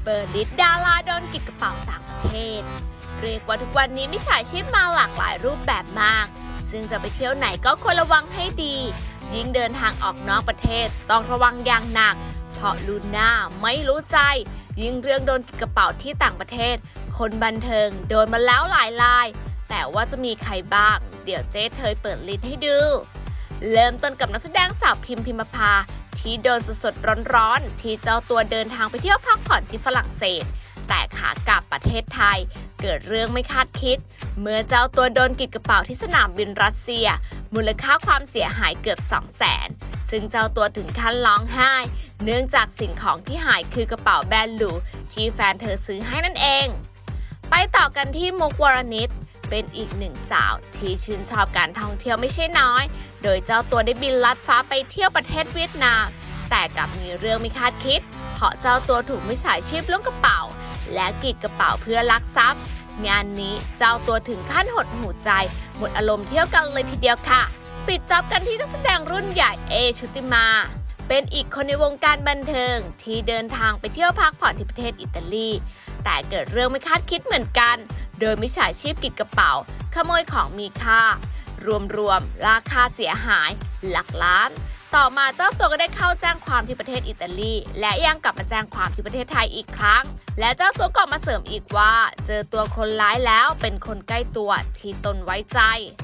เปิดลิสต์ดาราโดนกิดกระเป๋าต่างประเทศเรียกว่าทุกวันนี้มิจฉาชีพมาหลากหลายรูปแบบมากซึ่งจะไปเที่ยวไหนก็ควรระวังให้ดียิ่งเดินทางออกนอกประเทศต้องระวังอย่างหนักเพราะลูน่าไม่รู้ใจยิ่งเรื่องโดนกิดกระเป๋าที่ต่างประเทศคนบันเทิงโดนมาแล้วหลายรายแต่ว่าจะมีใครบ้างเดี๋ยวเจ๊เธอเปิดลิสต์ให้ดูเริ่มต้นกับนักแสดงสาวพิมพ์ภาที่โดนสดๆร้อนๆที่เจ้าตัวเดินทางไปเที่ยวพักผ่อนที่ฝรั่งเศสแต่ขากลับประเทศไทยเกิดเรื่องไม่คาดคิดเมื่อเจ้าตัวโดนกิดกระเป๋าที่สนามบินรัสเซียมูลค่าความเสียหายเกือบ 200,000 ซึ่งเจ้าตัวถึงขั้นร้องไห้เนื่องจากสิ่งของที่หายคือกระเป๋าแบรนด์หรูที่แฟนเธอซื้อให้นั่นเองไปต่อกันที่มุกวรณิตเป็นอีกหนึ่งสาวที่ชื่นชอบการท่องเที่ยวไม่ใช่น้อยโดยเจ้าตัวได้บินลัดฟ้าไปเที่ยวประเทศเวียดนามแต่กลับมีเรื่องไม่คาดคิดเพราะเจ้าตัวถูกมิจฉาชีพล้วงกระเป๋าและกรีดกระเป๋าเพื่อลักทรัพย์งานนี้เจ้าตัวถึงขั้นหดหูใจหมดอารมณ์เที่ยวกันเลยทีเดียวค่ะปิดจ็อบกันที่นักแสดงรุ่นใหญ่ชุติมาเป็นอีกคนในวงการบันเทิงที่เดินทางไปเที่ยวพักผ่อนที่ประเทศอิตาลีแต่เกิดเรื่องไม่คาดคิดเหมือนกันโดยมิจฉาชีพกรีดกระเป๋าขโมยของมีค่ารวมราคาเสียหายหลักล้านต่อมาเจ้าตัวก็ได้เข้าแจ้งความที่ประเทศอิตาลีและยังกลับมาแจ้งความที่ประเทศไทยอีกครั้งและเจ้าตัวก็มาเสริมอีกว่าเจอตัวคนร้ายแล้วเป็นคนใกล้ตัวที่ตนไว้ใจ